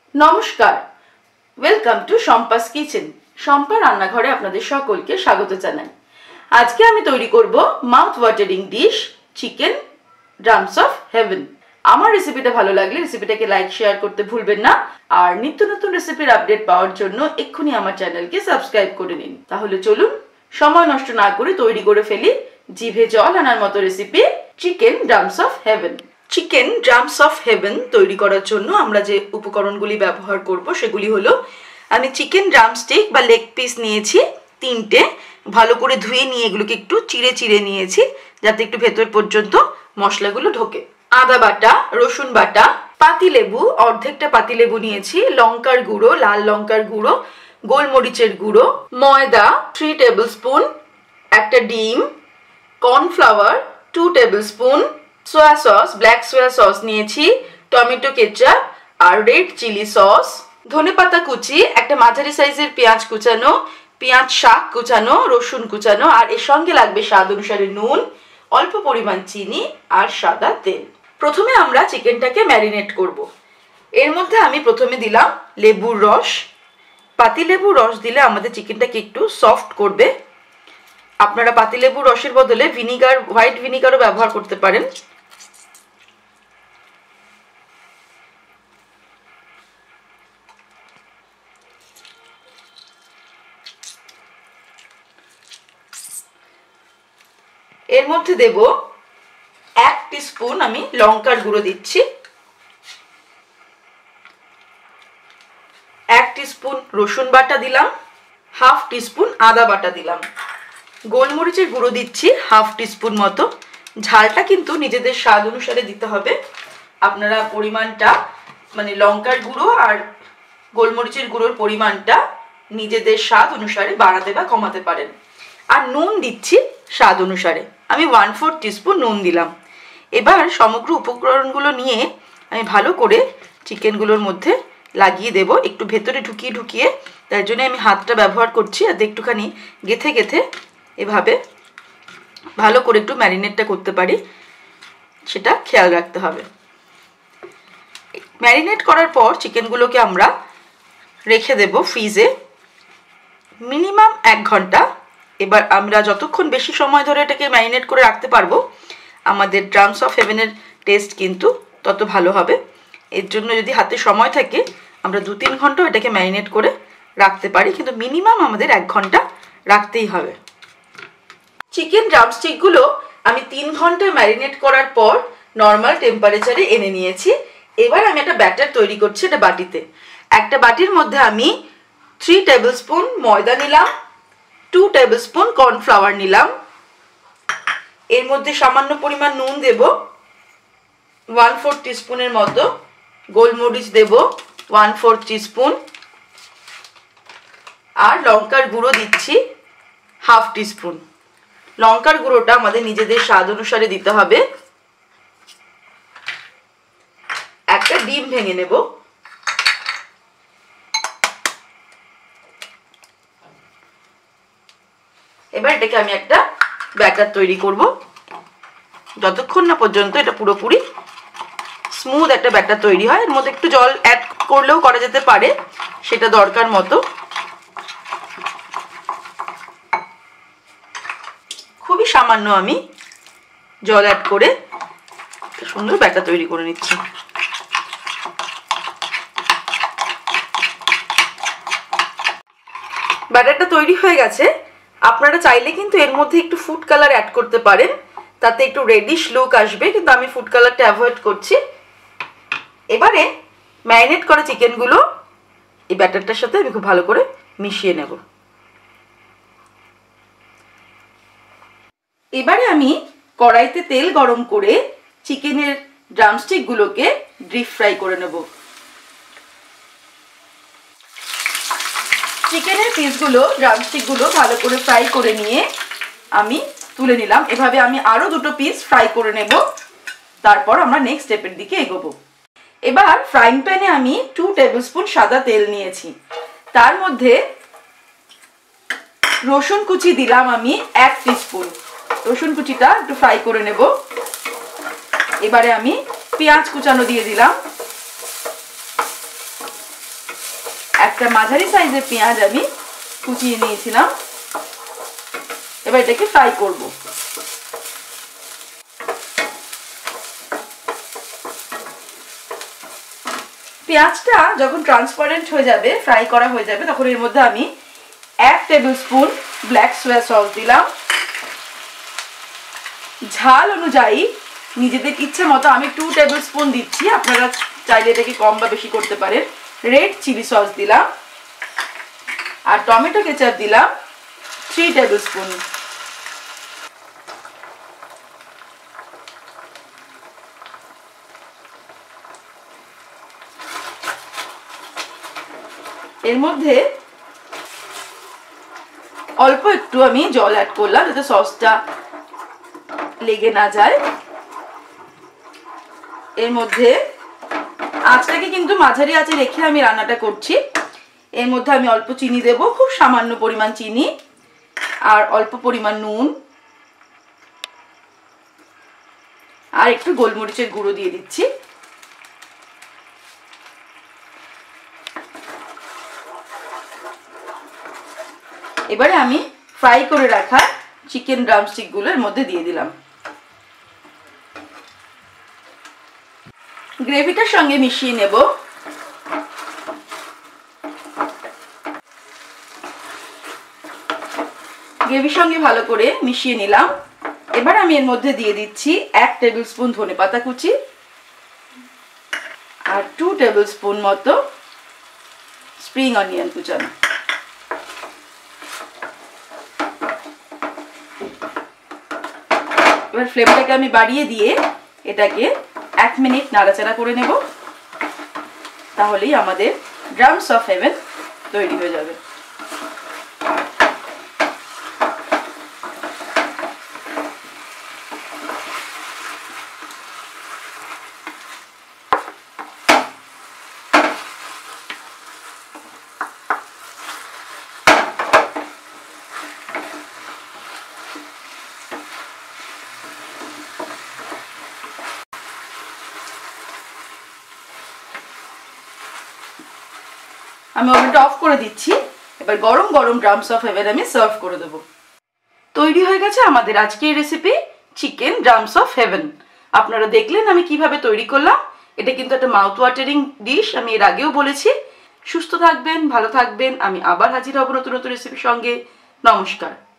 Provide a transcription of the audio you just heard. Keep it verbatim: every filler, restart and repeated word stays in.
নমস্কার, welcome to Shampa's kitchen. Shampa রান্নাঘরে আপনাদের সকলকে স্বাগত জানাই। আজকে আমি তৈরি করব mouth watering dish chicken drums of heaven. আমার রেসিপিটা ভালো লাগলে রেসিপিটাকে লাইক শেয়ার করতে ভুলবেন না, আর নিত্য নতুন রেসিপির আপডেট পাওয়ার জন্য এক্ষুনি আমার চ্যানেলকে সাবস্ক্রাইব করে নিন। তাহলে চলুন সময় নষ্ট না করে তৈরি করে ফেলি জিভে জল আনার মতো recipe chicken drums of heaven. Chicken drums of heaven তৈরি করার জন্য আমরা যে উপকরণগুলি ব্যবহার করব সেগুলি হলো, আমি চিকেন ড্রামস্টিক বা লেগ পিস নিয়েছি তিনটে, ভালো করে ধুয়ে নিয়ে এগুলোকে একটু চিড়ে চিড়ে নিয়েছি যাতে একটু ভেতর পর্যন্ত মশলাগুলো ঢোকে। আদা বাটা, রসুন বাটা, পাতিলেবু অর্ধেকটা পাতিলেবু নিয়েছি, লঙ্কার গুঁড়ো, লাল লঙ্কার গুঁড়ো, গোলমরিচের গুঁড়ো, ময়দা থ্রি টেবিল স্পুন, একটা ডিম, cornflour two tablespoon, soya sauce, black soya sauce নিয়েছি, টমেটো কেচাপ আর রেড চিলি সস, ধনেপাতা কুচি, একটা মাঝারি সাইজের পেঁয়াজ কুচানো, পেঁয়াজ শাক কুচানো, রসুন কুচানো, আর এর সঙ্গে লাগবে স্বাদ অনুসারে নুন, অল্প পরিমাণ চিনি আর সাদা তেল। প্রথমে আমরা চিকেনটাকে ম্যারিনেট করব। এর মধ্যে আমি প্রথমে দিলাম লেবুর রস। পাতিলেবুর রস দিলে আমাদের চিকেনটাকে একটু সফট করবে। আপনারা পাতিলেবুর রসের বদলে ভিনিগার, হোয়াইট ভিনিগারও ব্যবহার করতে পারেন। এর মধ্যে দেব এক টিস্পুন আমি লঙ্কার গুঁড়ো দিচ্ছি, এক টিস্পুন রসুন বাটা দিলাম, হাফ টিস্পুন আদা বাটা দিলাম, গোলমরিচের গুঁড়ো দিচ্ছি হাফ টিস্পুন মতো। ঝালটা কিন্তু নিজেদের স্বাদ অনুসারে দিতে হবে। আপনারা পরিমাণটা মানে লঙ্কার গুঁড়ো আর গোলমরিচের গুঁড়োর পরিমাণটা নিজেদের স্বাদ অনুসারে বাড়াতে বা কমাতে পারেন। আর নুন দিচ্ছি স্বাদ অনুসারে, আমি ওয়ান ফোর টিস্পুন নুন দিলাম। এবার সমগ্র উপকরণগুলো নিয়ে আমি ভালো করে চিকেনগুলোর মধ্যে লাগিয়ে দেব, একটু ভেতরে ঢুকিয়ে ঢুকিয়ে। তার জন্য আমি হাতটা ব্যবহার করছি, আর একটুখানি গেথে গেথে এভাবে ভালো করে একটু ম্যারিনেটটা করতে পারি, সেটা খেয়াল রাখতে হবে। ম্যারিনেট করার পর চিকেনগুলোকে আমরা রেখে দেব ফ্রিজে মিনিমাম এক ঘন্টা। এবার আমরা যতক্ষণ বেশি সময় ধরে এটাকে ম্যারিনেট করে রাখতে পারবো, আমাদের ড্রামস অফ হেভেনের টেস্ট কিন্তু তত ভালো হবে। এর জন্য যদি হাতে সময় থাকে আমরা দু তিন ঘন্টা এটাকে ম্যারিনেট করে রাখতে পারি, কিন্তু মিনিমাম আমাদের এক ঘন্টা রাখতেই হবে। চিকেন ড্রামস্টিকগুলো আমি তিন ঘন্টা ম্যারিনেট করার পর নর্মাল টেম্পারেচারে এনে নিয়েছি। এবার আমি একটা ব্যাটার তৈরি করছি একটা বাটিতে। একটা বাটির মধ্যে আমি থ্রি টেবিল স্পুন ময়দা নিলাম, টু টেবিল স্পুন কর্নফ্লাওয়ার নিলাম, এর মধ্যে সামান্য পরিমাণ নুন দেব, ওয়ান ফোর টিস্পুনের মতো গোলমরিচ দেব ওয়ান ফোর টিস্পুন, আর লঙ্কার গুঁড়ো দিচ্ছি হাফ টিস্পুন। লঙ্কার গুঁড়োটা আমাদের নিজেদের স্বাদ অনুসারে দিতে হবে। একটা ডিম ভেঙে নেব। এবার এটাকে আমি একটা ব্যাটার তৈরি করব, যতক্ষণ না পর্যন্ত এটা পুরোপুরি স্মুথ একটা ব্যাটার তৈরি হয়। এর মধ্যে একটু জল অ্যাড করলেও করা যেতে পারে, সেটা দরকার মতো। খুবই সামান্য আমি জল অ্যাড করে সুন্দর ব্যাটার তৈরি করে নিচ্ছি। ব্যাটারটা তৈরি হয়ে গেছে। আপনারা চাইলে কিন্তু এর মধ্যে একটু ফুড কালার অ্যাড করতে পারেন, তাতে একটু রেডিশ লুক আসবে, কিন্তু আমি ফুড কালারটা অ্যাভয়েড করছি। এবারে ম্যারিনেট করা চিকেনগুলো এই ব্যাটারটার সাথে আমি খুব ভালো করে মিশিয়ে নেব। এবারে আমি কড়াইতে তেল গরম করে চিকেনের ড্রামস্টিকগুলোকে ডিপ ফ্রাই করে নেব। চিকেনের পিসগুলো, ড্রামস্টিকগুলো ভালো করে ফ্রাই করে নিয়ে আমি তুলে নিলাম। এভাবে আমি আরও দুটো পিস ফ্রাই করে নেব, তারপর আমরা নেক্সট স্টেপের দিকে এগোবো। এবার ফ্রাইং প্যানে আমি টু টেবিল স্পুন সাদা তেল নিয়েছি, তার মধ্যে রসুন কুচি দিলাম আমি এক টিস্পুন। রসুন কুচিটা একটু ফ্রাই করে নেব। এবারে আমি পেঁয়াজ কুচানো দিয়ে দিলাম, একটা মাঝারি সাইজের পেঁয়াজ আমি কুচিয়ে নিয়েছিলাম। এবার এটাকে ফ্রাই করব। পেঁয়াজটা যখন ট্রান্সপারেন্ট হয়ে যাবে, ফ্রাই করা হয়ে যাবে, তখন এর মধ্যে আমি এক tablespoon black soya sauce দিলাম। ঝাল অনুযায়ী নিজেদের ইচ্ছে মতো আমি টু টেবিল স্পুন দিচ্ছি, আপনারা চাইলে এটাকে কম বা বেশি করতে পারেন। রেড চিলি সস দিলাম আর টমেটো কেচাপ দিলাম থ্রি টেবিল স্পুন। এর মধ্যে অল্প একটু আমি জল অ্যাড করলাম যাতে সসটা লেগে না যায়। এর মধ্যে আঁচটাকে কিন্তু মাঝারি আঁচে রেখে আমি রান্নাটা করছি। এর মধ্যে আমি অল্প চিনি দেব, খুব সামান্য পরিমাণ চিনি, আর অল্প পরিমাণ নুন, আর একটু গোলমরিচের গুঁড়ো দিয়ে দিচ্ছি। এবারে আমি ফ্রাই করে রাখা চিকেন ড্রামস্টিক গুলো এর মধ্যে দিয়ে দিলাম। গ্রেভিটার সঙ্গে মিশিয়ে নেব। গ্রেভির সঙ্গে ভালো করে মিশিয়ে নিলাম। এবার আমি এর মধ্যে দিয়ে দিচ্ছি এক টেবিল স্পুন ধনেপাতা কুচি আর টু টেবিল স্পুন মতো স্প্রিং অনিয়ন কুচানো। এবার ফ্লেমটাকে আমি বাড়িয়ে দিয়ে এটাকে এক মিনিট নাড়াচাড়া করে নেব, তাহলেই আমাদের ড্রামস অফ হেভেন তৈরি হয়ে যাবে। আমি ওভেনটা অফ করে দিচ্ছি। এবার গরম গরম ড্রামস অফ হেভেন আমি সার্ভ করে দেব। তৈরি হয়ে গেছে আমাদের আজকের recipe chicken drums of heaven. আপনারা দেখলেন আমি কিভাবে তৈরি করলাম। এটা কিন্তু একটা মাউথ ওয়াটারিং ডিশ, আমি এর আগেও বলেছি। সুস্থ থাকবেন, ভালো থাকবেন। আমি আবার হাজির হব নতুন নতুন রেসিপির সঙ্গে। নমস্কার।